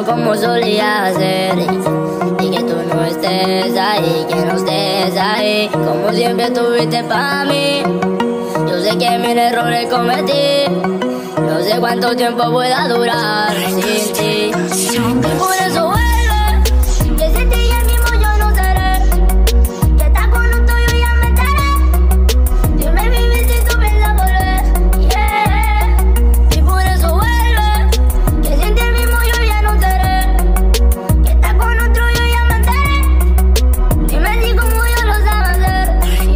olvido como solía ser. Y que tú no estés ahí, que no estés ahí, como siempre estuviste para mí. Yo sé que mil errores cometí, no sé cuánto tiempo pueda durar sin ti. Y por eso vuelve, que sin ti el mismo yo no seré. Que estás con un tuyo ya me enteré. Dime vivir si tú piensas volver, yeah. Y por eso vuelve, que sin ti el mismo yo ya no seré. Que estás con otro yo ya me enteré. Dime si como yo lo sabes hacer,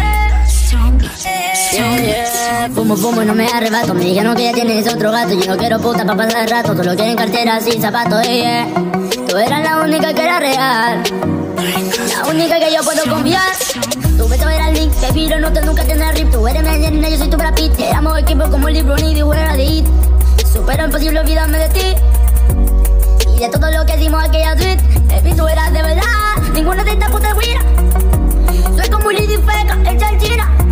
yeah, yeah. Fumo y no me arrebato. Me dijeron que ya tienes otro gato. Yo no quiero puta pa' pasar el rato. Solo quieren carteras y zapatos, yeah. Tú eras la única que era real, la única que yo puedo confiar. Tu beso era el link, baby, no te nunca tendrás rip. Tú eres mi Angelina, yo soy tu Brad Pitt. Éramos equipo como el LeBron y fuera de hit. Supera imposible olvidarme de ti y de todo lo que hicimos aquella tweet. Baby, tú eras de verdad, ninguna de estas putas guiras. Soy como Lady Feca, hecha en China.